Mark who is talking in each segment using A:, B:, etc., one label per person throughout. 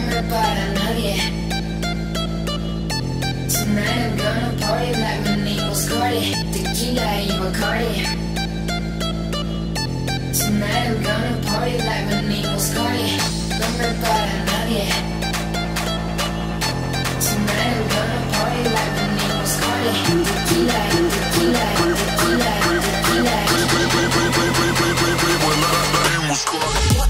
A: me para nadie. Tonight I'm gonna party like my name was Cardi, tequila y Bacardi. Tonight I'm gonna party like my name was Cardi, no me para nadie. Tonight I'm gonna party like my name was Cardi, tequila, tequila, tequila, tequila. My name was Cardi.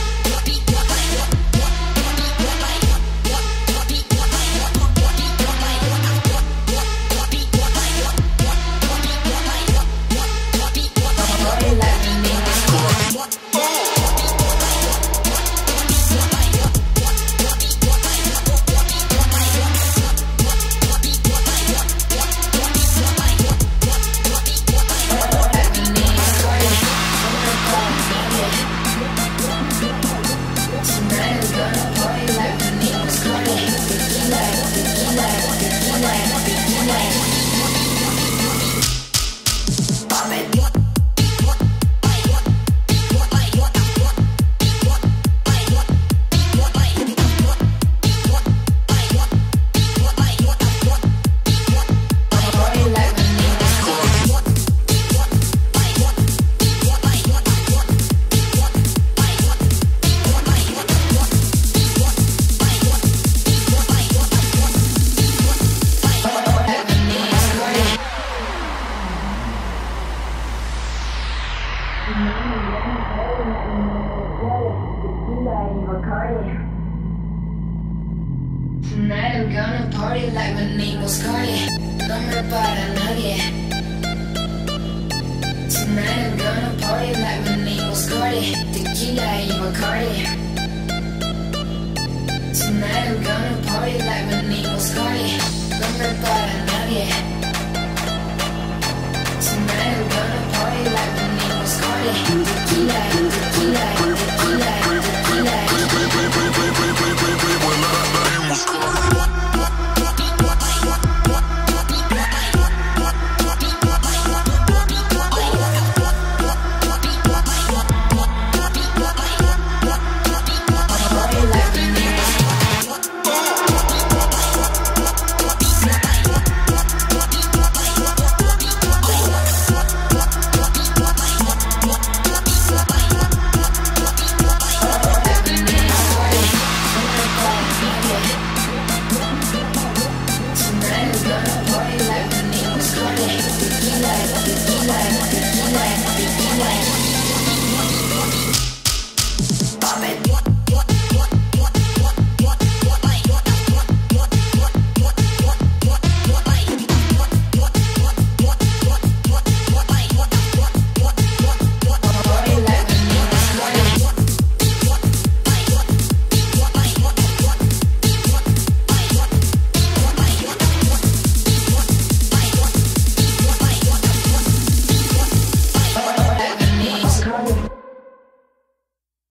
A: Tonight I'm gonna party like my name was Cardi, no me para nadie. Tonight I'm gonna party like my name was Cardi, tequila y Bacardi. Tonight I'm gonna party like my name was Cardi, no me para nadie. Tonight I'm gonna party like my name was Cardi, tequila, tequila, tequila, tequila. Yeah.